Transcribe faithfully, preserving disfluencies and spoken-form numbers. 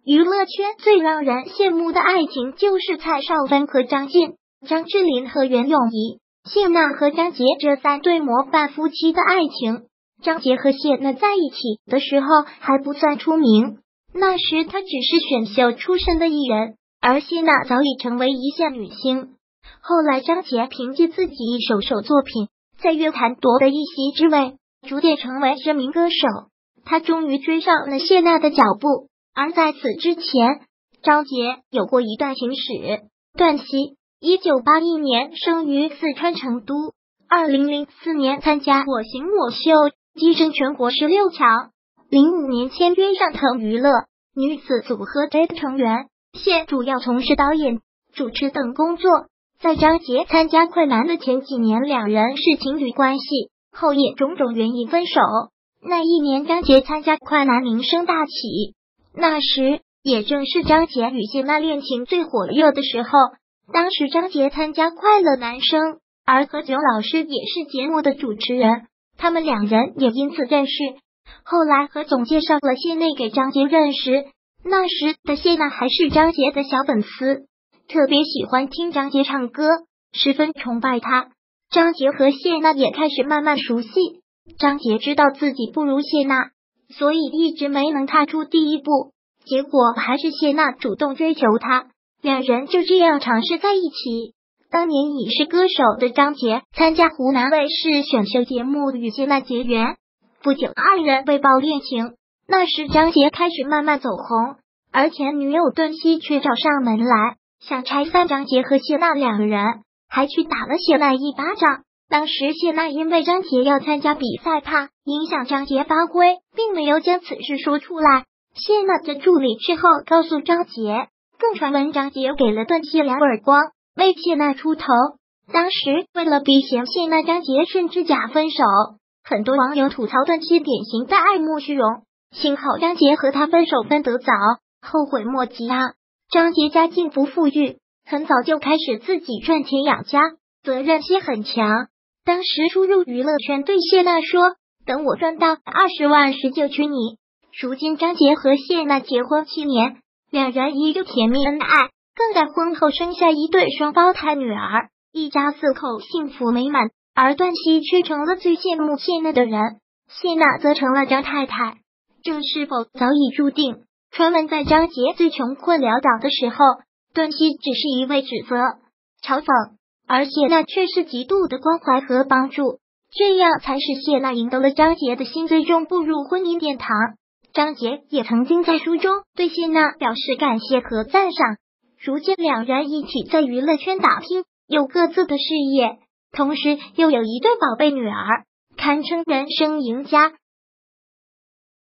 娱乐圈最让人羡慕的爱情就是蔡少芬和张晋、张智霖和袁咏仪、谢娜和张杰这三对模范夫妻的爱情。张杰和谢娜在一起的时候还不算出名，那时他只是选秀出身的艺人，而谢娜早已成为一线女星。后来张杰凭借自己一首首作品，在乐坛夺得一席之位，逐渐成为知名歌手。他终于追上了谢娜的脚步。而在此之前，张杰有过一段情史。段祺一九八一年生于四川成都，二零零四年参加我行我秀，跻身全国十六强。零五年签约上腾娱乐女子组合 J 的成员，现主要从事导演、主持等工作。在张杰参加快男的前几年，两人是情侣关系，后也种种原因分手。那一年张杰参加快男名声大起，那时也正是张杰与谢娜恋情最火热的时候。当时张杰参加快乐男声，而何炅老师也是节目的主持人，他们两人也因此认识。后来何总介绍了谢娜给张杰认识，那时的谢娜还是张杰的小粉丝，特别喜欢听张杰唱歌，十分崇拜他。张杰和谢娜也开始慢慢熟悉。张杰知道自己不如谢娜，所以一直没能踏出第一步，结果还是谢娜主动追求他，两人就这样尝试在一起。当年已是歌手的张杰参加湖南卫视选秀节目与谢娜结缘，不久二人被曝恋情。那时张杰开始慢慢走红，而前女友段祺却找上门来，想拆散张杰和谢娜两个人，还去打了谢娜一巴掌。当时谢娜因为张杰要参加比赛，怕影响张杰发挥，并没有将此事说出来。谢娜的助理事后告诉张杰，更传闻张杰给了段祺两耳光，为谢娜出头。当时为了避嫌谢娜，张杰甚至假分手。很多网友吐槽段祺典型的爱慕虚荣，幸好张杰和他分手分得早，后悔莫及啊。张杰家境不富裕，很早就开始自己赚钱养家，责任心很强。当时初入娱乐圈，对谢娜说，等我赚到二十万时就娶你。如今张杰和谢娜结婚七年，两人依旧甜蜜恩爱，更在婚后生下一对双胞胎女儿，一家四口幸福美满。而段祺却成了最羡慕谢娜的人，谢娜则成了张太太。这是否早已注定？传闻在张杰最穷困潦倒的时候，段祺只是一味指责、嘲讽，而谢娜却是极度的关怀和帮助，这样才使谢娜赢得了张杰的心，最终步入婚姻殿堂。张杰也曾经在书中对谢娜表示感谢和赞赏。如今两人一起在娱乐圈打拼，有各自的事业，同时又有一对宝贝女儿，堪称人生赢家。